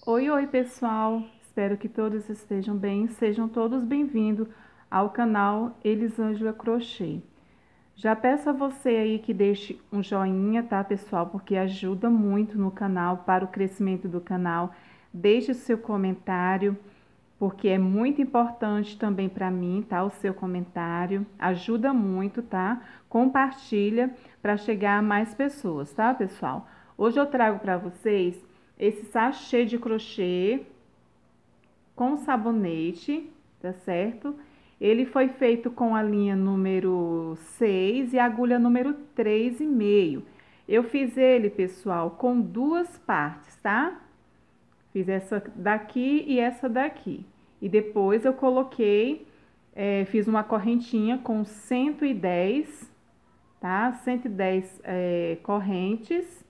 Oi, oi pessoal, espero que todos estejam bem, sejam todos bem-vindos ao canal Elisângela Crochê. Já peço a você aí que deixe um joinha, tá pessoal, porque ajuda muito no canal, para o crescimento do canal. Deixe o seu comentário, porque é muito importante também para mim, tá? O seu comentário ajuda muito, tá? Compartilha para chegar a mais pessoas, tá pessoal? Hoje eu trago para vocês esse sachê de crochê com sabonete, tá certo? Ele foi feito com a linha número 6 e a agulha número 3,5. Eu fiz ele, pessoal, com duas partes, tá? Fiz essa daqui e essa daqui. E depois eu coloquei, fiz uma correntinha com 110, tá? 110 correntes.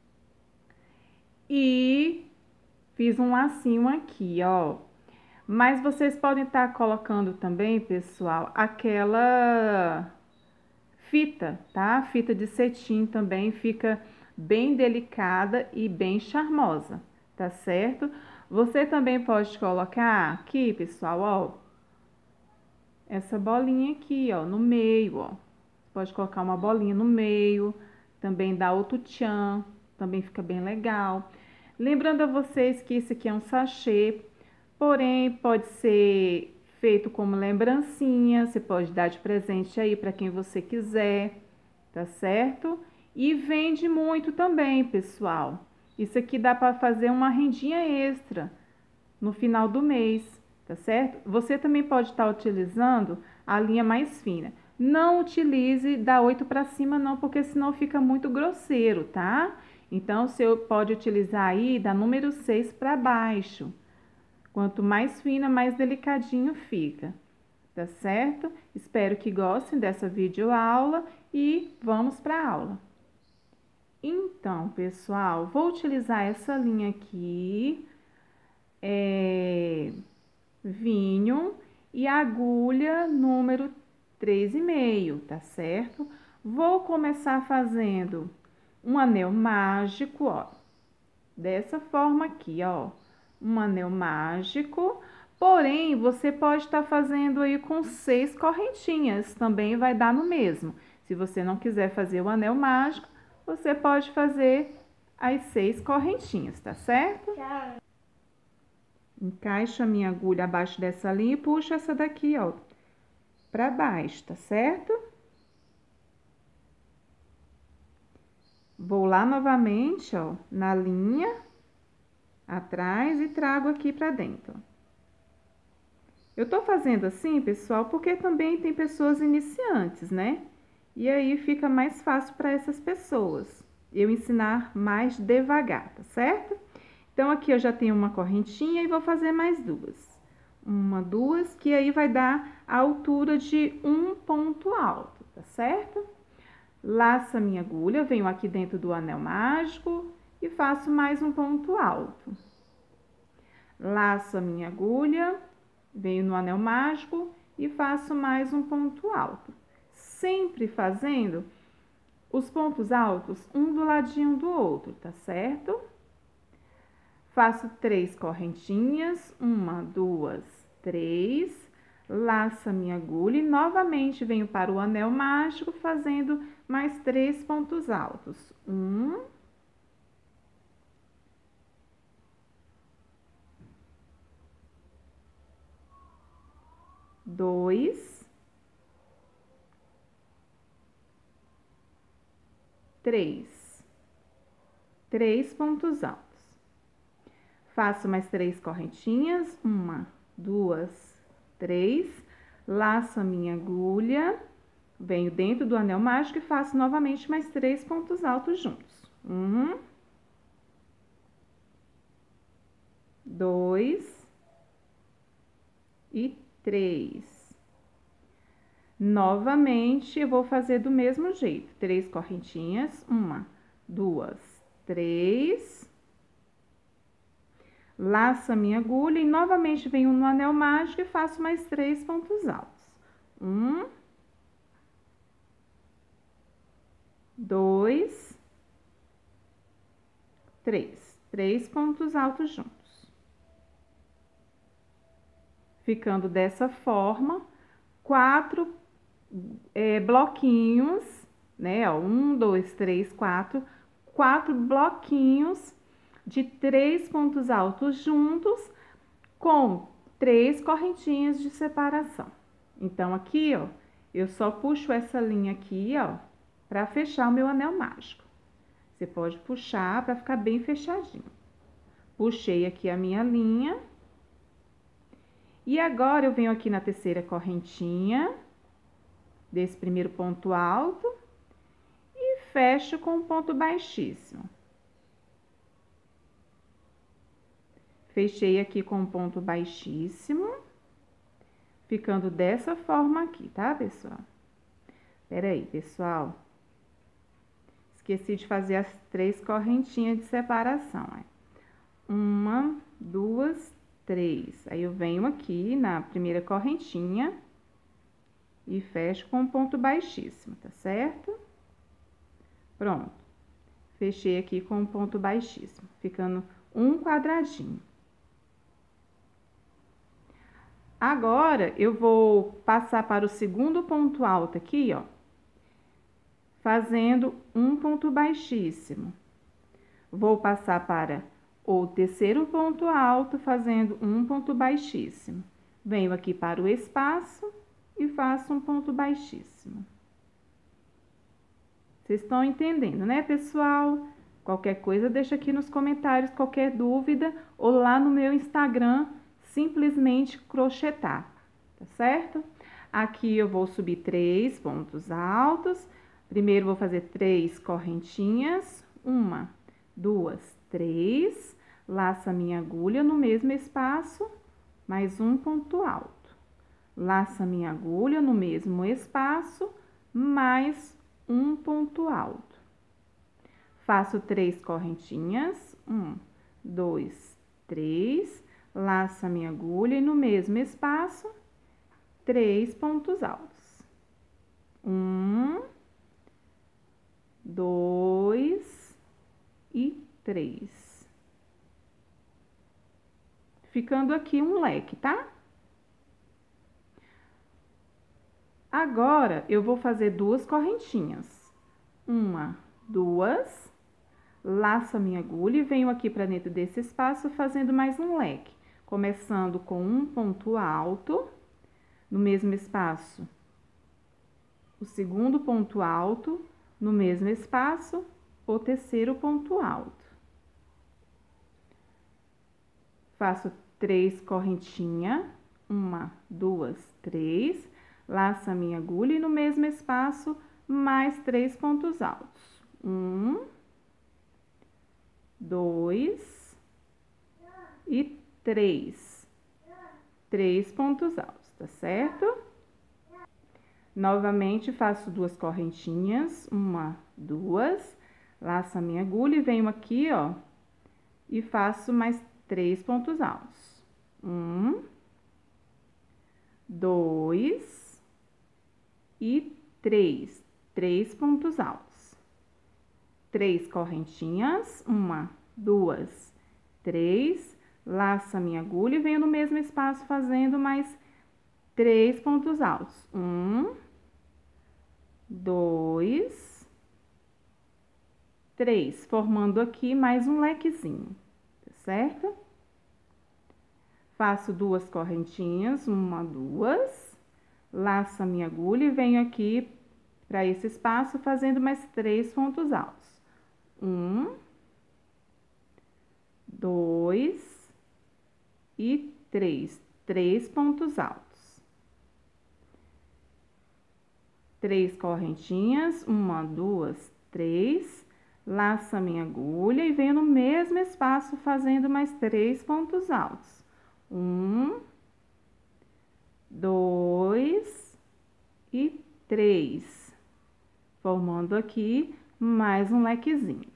E fiz um lacinho aqui, ó. Mas vocês podem estar colocando também, pessoal, aquela fita, tá? Fita de cetim também fica bem delicada e bem charmosa, tá certo? Você também pode colocar aqui, pessoal, ó, essa bolinha aqui, ó, no meio, ó. Pode colocar uma bolinha no meio, também dá outro tchan, também fica bem legal. Lembrando a vocês que isso aqui é um sachê, porém pode ser feito como lembrancinha, você pode dar de presente aí para quem você quiser, tá certo? E vende muito também, pessoal. Isso aqui dá para fazer uma rendinha extra no final do mês, tá certo? Você também pode estar utilizando a linha mais fina. Não utilize da 8 para cima não, porque senão fica muito grosseiro, tá? Então, você pode utilizar aí da número 6 para baixo. Quanto mais fina, mais delicadinho fica, tá certo? Espero que gostem dessa videoaula e vamos para a aula. Então, pessoal, vou utilizar essa linha aqui, vinho e agulha número 3,5, tá certo? Vou começar fazendo um anel mágico, ó, dessa forma aqui, ó, um anel mágico. Porém, você pode estar fazendo aí com 6 correntinhas, também vai dar no mesmo. Se você não quiser fazer o anel mágico, você pode fazer as 6 correntinhas, tá certo? Encaixo a minha agulha abaixo dessa linha e puxo essa daqui, ó, pra baixo, tá certo? Vou lá novamente, ó, na linha atrás e trago aqui pra dentro. Eu tô fazendo assim, pessoal, porque também tem pessoas iniciantes, né? E aí fica mais fácil para essas pessoas eu ensinar mais devagar, tá certo? Então, aqui eu já tenho uma correntinha e vou fazer mais duas. Uma, duas, que aí vai dar a altura de um ponto alto, tá certo? Laço a minha agulha, venho aqui dentro do anel mágico e faço mais um ponto alto. Laço a minha agulha, venho no anel mágico e faço mais um ponto alto. Sempre fazendo os pontos altos um do ladinho do outro, tá certo? Faço 3 correntinhas, 1, 2, 3, laço a minha agulha e novamente venho para o anel mágico fazendo mais 3 pontos altos. 1, 2, 3. 3 pontos altos. Faço mais 3 correntinhas, 1, 2, 3, laço a minha agulha, venho dentro do anel mágico e faço novamente mais 3 pontos altos juntos. 1, 2 e 3. Novamente, eu vou fazer do mesmo jeito. 3 correntinhas, 1, 2, 3. Laço a minha agulha e novamente venho no anel mágico e faço mais 3 pontos altos. 1, 2, 3. 3 pontos altos juntos. ficando dessa forma, 4 bloquinhos, né? Ó, 1, 2, 3, 4 bloquinhos de 3 pontos altos juntos com 3 correntinhas de separação. Então, aqui, ó, eu só puxo essa linha aqui, ó, para fechar o meu anel mágico. Você pode puxar para ficar bem fechadinho. Puxei aqui a minha linha. E agora, eu venho aqui na terceira correntinha desse primeiro ponto alto e fecho com um ponto baixíssimo. Fechei aqui com um ponto baixíssimo, ficando dessa forma aqui, tá, pessoal? Pera aí, pessoal. Esqueci de fazer as 3 correntinhas de separação, ó. 1, 2, 3. Aí, eu venho aqui na primeira correntinha e fecho com um ponto baixíssimo, tá certo? Pronto. Fechei aqui com um ponto baixíssimo, ficando um quadradinho. Agora, eu vou passar para o segundo ponto alto aqui, ó, fazendo um ponto baixíssimo. Vou passar para o terceiro ponto alto, fazendo um ponto baixíssimo. Venho aqui para o espaço e faço um ponto baixíssimo. Vocês estão entendendo, né, pessoal? Qualquer coisa, deixa aqui nos comentários, qualquer dúvida, ou lá no meu Instagram, simplesmente crochetar, tá certo? Aqui eu vou subir 3 pontos altos. Primeiro, vou fazer 3 correntinhas. 1, 2, 3. Laço a minha agulha no mesmo espaço, mais um ponto alto. Laço a minha agulha no mesmo espaço, mais um ponto alto. Faço 3 correntinhas. 1, 2, 3. Laço a minha agulha e no mesmo espaço, 3 pontos altos. 1, 2 e 3. Ficando aqui um leque, tá? Agora, eu vou fazer 2 correntinhas. 1, 2. Laço a minha agulha e venho aqui para dentro desse espaço fazendo mais um leque. Começando com um ponto alto, no mesmo espaço, o segundo ponto alto, no mesmo espaço, o terceiro ponto alto. Faço 3 correntinhas, 1, 2, 3, laço a minha agulha e no mesmo espaço, mais 3 pontos altos. 1, 2 e 3. 3 pontos altos, tá certo? Novamente, faço 2 correntinhas, 1, 2, laço a minha agulha e venho aqui, ó, e faço mais 3 pontos altos. 1, 2 e 3. 3 pontos altos. 3 correntinhas, 1, 2, 3, laço a minha agulha e venho no mesmo espaço fazendo mais 3 pontos altos. 1, 2, 3, formando aqui mais um lequezinho, tá certo? Faço 2 correntinhas, 1, 2, laço a minha agulha e venho aqui para esse espaço fazendo mais 3 pontos altos. 1, 2 e 3. 3 pontos altos. 3 correntinhas, 1, 2, 3. Laço a minha agulha e venho no mesmo espaço fazendo mais 3 pontos altos. 1, 2 e 3. Formando aqui mais um lequezinho.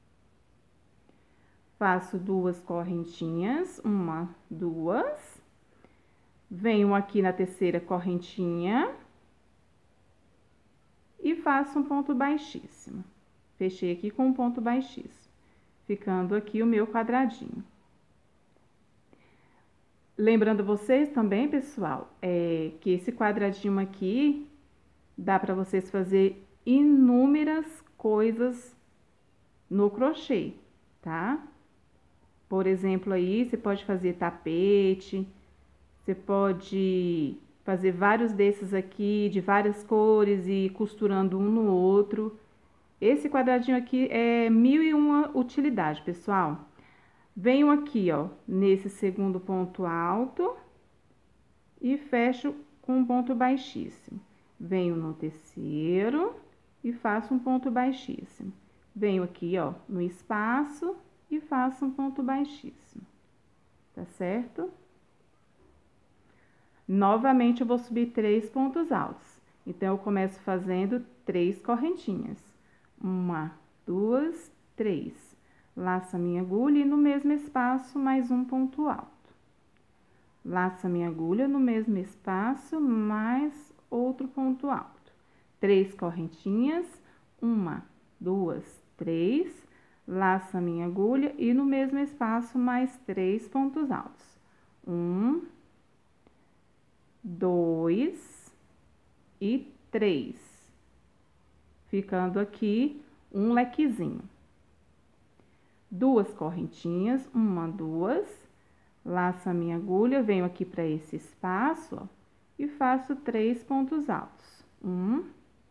Faço 2 correntinhas, 1, 2. Venho aqui na terceira correntinha e faço um ponto baixíssimo. Fechei aqui com um ponto baixíssimo, ficando aqui o meu quadradinho. Lembrando vocês também, pessoal, que esse quadradinho aqui dá para vocês fazer inúmeras coisas no crochê, tá? Por exemplo, aí você pode fazer tapete, você pode fazer vários desses aqui de várias cores e costurando um no outro. Esse quadradinho aqui é 1001 utilidade, pessoal. Venho aqui, ó, nesse segundo ponto alto e fecho com um ponto baixíssimo. Venho no terceiro e faço um ponto baixíssimo. Venho aqui, ó, no espaço e faço um ponto baixíssimo. Tá certo? Novamente, eu vou subir 3 pontos altos. Então, eu começo fazendo 3 correntinhas. 1, 2, 3. Laço a minha agulha e no mesmo espaço, mais um ponto alto. Laço a minha agulha no mesmo espaço, mais outro ponto alto. 3 correntinhas. 1, 2, 3. Laço a minha agulha e no mesmo espaço, mais 3 pontos altos. 1, 2 e 3, ficando aqui um lequezinho. 2 correntinhas, 1, 2, laço a minha agulha, venho aqui para esse espaço, ó, e faço 3 pontos altos. 1,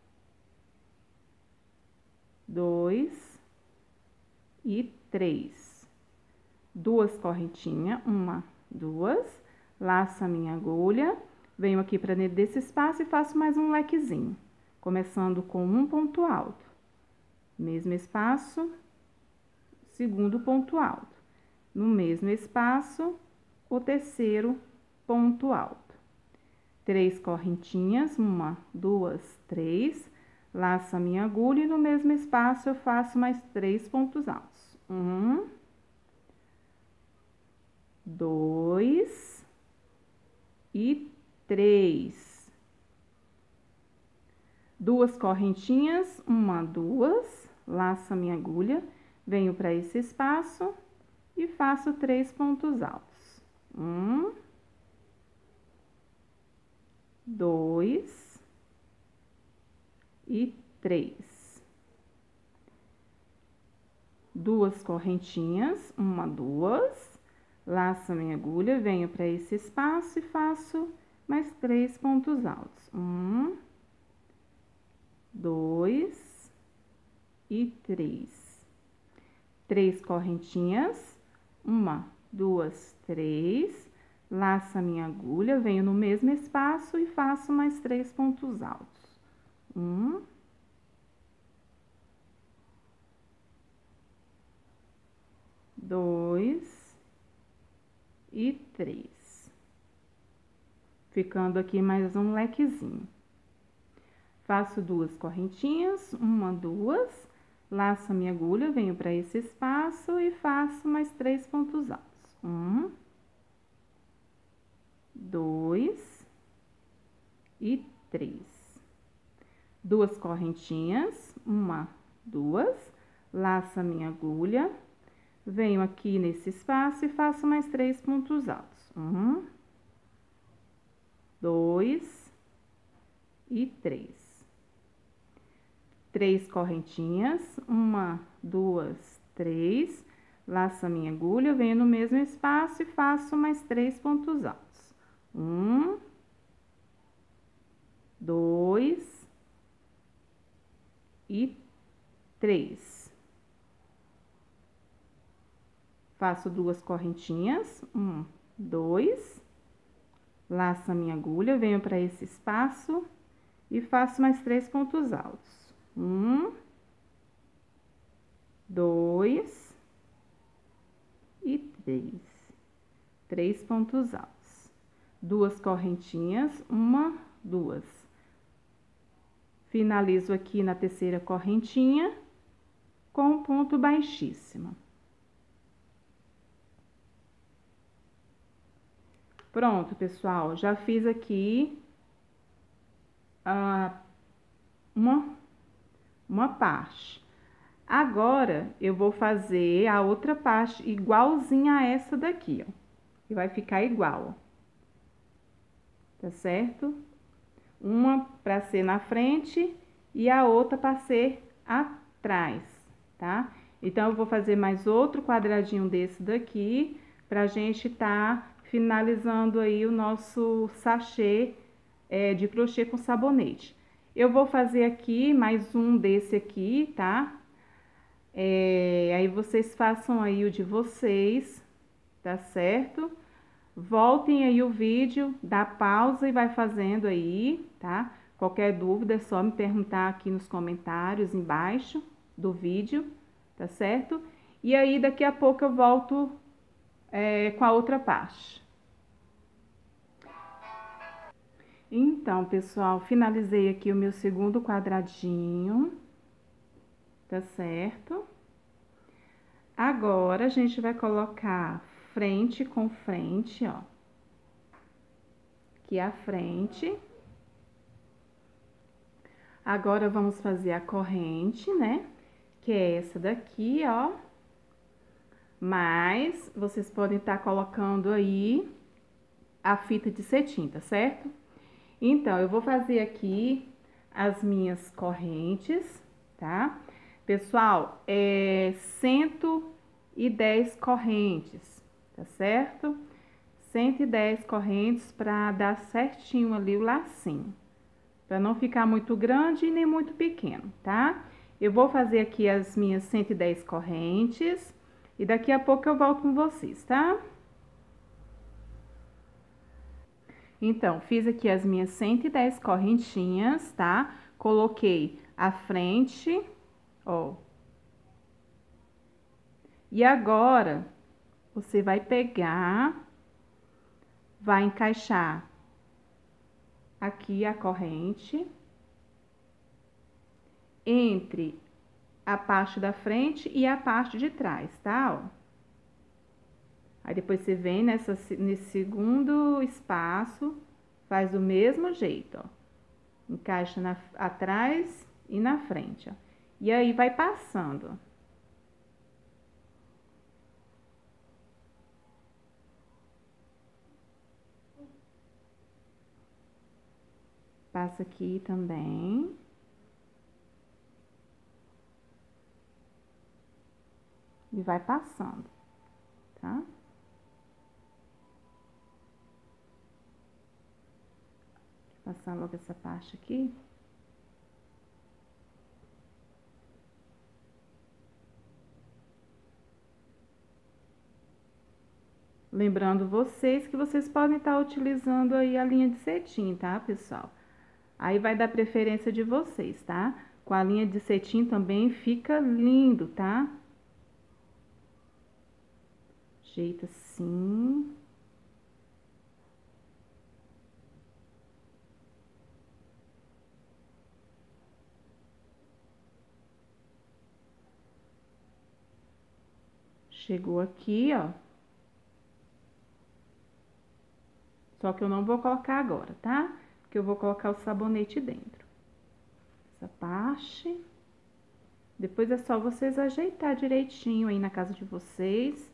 2 e 3. 2 correntinhas, 1, 2, laço a minha agulha, venho aqui para dentro desse espaço e faço mais um lequezinho, começando com um ponto alto. Mesmo espaço, segundo ponto alto. No mesmo espaço, o terceiro ponto alto. 3 correntinhas, 1, 2, 3. Laço a minha agulha e no mesmo espaço eu faço mais 3 pontos altos. 1, 2 e 3. 2 correntinhas, 1, 2, laço a minha agulha, venho para esse espaço e faço 3 pontos altos. 1, 2 e 3. 2 correntinhas, 1, 2, laço a minha agulha, venho para esse espaço e faço mais 3 pontos altos. 1, 2 e 3. 3 correntinhas, 1, 2, 3. Laço a minha agulha, venho no mesmo espaço e faço mais 3 pontos altos. 1, 2 e 3. Ficando aqui mais um lequezinho. Faço 2 correntinhas, 1, 2, laço a minha agulha, venho para esse espaço e faço mais 3 pontos altos. 1, 2 e 3. 2 correntinhas, 1, 2, laço a minha agulha, venho aqui nesse espaço e faço mais 3 pontos altos. 1, 2 e 3. 3 correntinhas, 1, 2, 3, laço a minha agulha, venho no mesmo espaço e faço mais 3 pontos altos. 1, 2 e 3. Faço 2 correntinhas, 1, 2, laço a minha agulha, venho para esse espaço e faço mais 3 pontos altos. 1, 2 e 3. 3 pontos altos. 2 correntinhas, 1, 2. Finalizo aqui na terceira correntinha com um ponto baixíssimo. Pronto, pessoal, já fiz aqui uma parte. Agora, eu vou fazer a outra parte igualzinha a essa daqui, ó. que vai ficar igual, tá certo? Uma para ser na frente e a outra para ser atrás, tá? Então, eu vou fazer mais outro quadradinho desse daqui, pra gente tá finalizando aí o nosso sachê de crochê com sabonete. Eu vou fazer aqui mais um desse aqui, tá? Aí vocês façam aí o de vocês, tá certo? Voltem aí o vídeo, dá pausa e vai fazendo aí, tá? Qualquer dúvida é só me perguntar aqui nos comentários embaixo do vídeo, tá certo? E aí daqui a pouco eu volto com a outra parte. Então, pessoal, finalizei aqui o meu segundo quadradinho, tá certo? Agora, a gente vai colocar frente com frente, ó. Aqui a frente. Agora, vamos fazer a corrente, né? Que é essa daqui, ó. Mas, vocês podem estar colocando aí a fita de cetim, tá certo? Então, eu vou fazer aqui as minhas correntes, tá? Pessoal, 110 correntes, tá certo? 110 correntes para dar certinho ali o lacinho, para não ficar muito grande e nem muito pequeno, tá? Eu vou fazer aqui as minhas 110 correntes e daqui a pouco eu volto com vocês, tá? Então, fiz aqui as minhas 110 correntinhas, tá? Coloquei a frente, ó. E agora, você vai pegar, vai encaixar aqui a corrente entre a parte da frente e a parte de trás, tá? Ó. Aí, depois você vem nesse segundo espaço, faz do mesmo jeito, ó. Encaixa atrás e na frente, ó. E aí, vai passando. Passa aqui também. E vai passando, tá? Passando logo essa parte aqui. Lembrando vocês que vocês podem estar utilizando aí a linha de cetim, tá, pessoal? Aí vai dar preferência de vocês, tá? Com a linha de cetim também fica lindo, tá? Ajeita assim. Chegou aqui, ó. Só que eu não vou colocar agora, tá? Porque eu vou colocar o sabonete dentro. Essa parte. Depois é só vocês ajeitar direitinho aí na casa de vocês.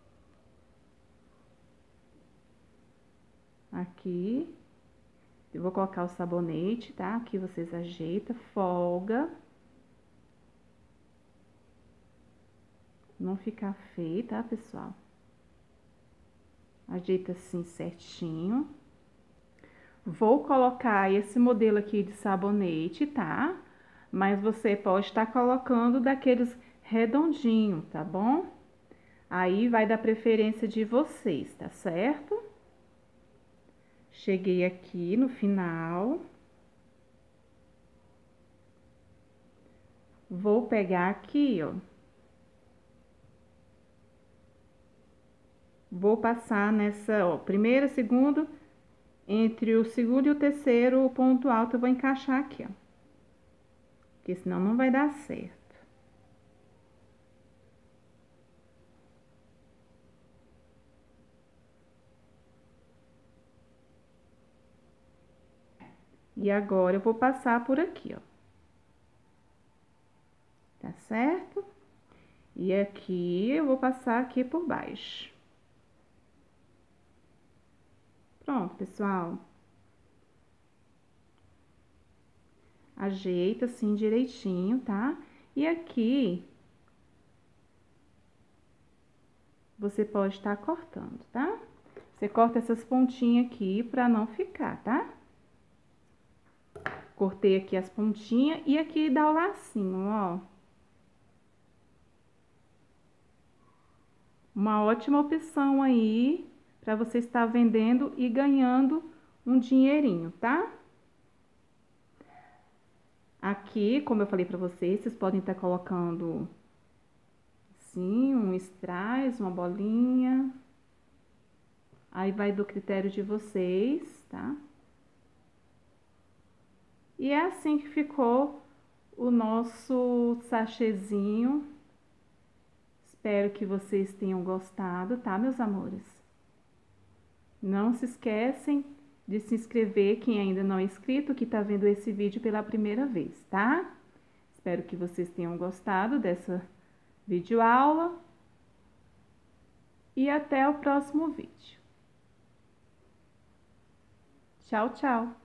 Aqui. Eu vou colocar o sabonete, tá? Aqui vocês ajeitam, folga. Não ficar feio, tá, pessoal? Ajeita assim certinho. Vou colocar esse modelo aqui de sabonete, tá? Mas você pode estar colocando daqueles redondinhos, tá bom? Aí vai dar preferência de vocês, tá certo? Cheguei aqui no final. Vou pegar aqui, ó. Vou passar nessa, ó, primeiro, segundo, entre o segundo e o terceiro o ponto alto eu vou encaixar aqui, ó. Porque senão não vai dar certo. E agora eu vou passar por aqui, ó. Tá certo? E aqui eu vou passar aqui por baixo. Pronto, pessoal. Ajeita assim direitinho, tá? E aqui você pode estar cortando, tá? Você corta essas pontinhas aqui pra não ficar, tá? Cortei aqui as pontinhas e aqui dá o lacinho, ó. Uma ótima opção aí pra você estar vendendo e ganhando um dinheirinho, tá? Aqui, como eu falei pra vocês, vocês podem estar colocando assim, um strass, uma bolinha. Aí vai do critério de vocês, tá? E é assim que ficou o nosso sachêzinho. Espero que vocês tenham gostado, tá, meus amores? Não se esquecem de se inscrever, quem ainda não é inscrito, que tá vendo esse vídeo pela primeira vez, tá? Espero que vocês tenham gostado dessa videoaula. E até o próximo vídeo. Tchau, tchau!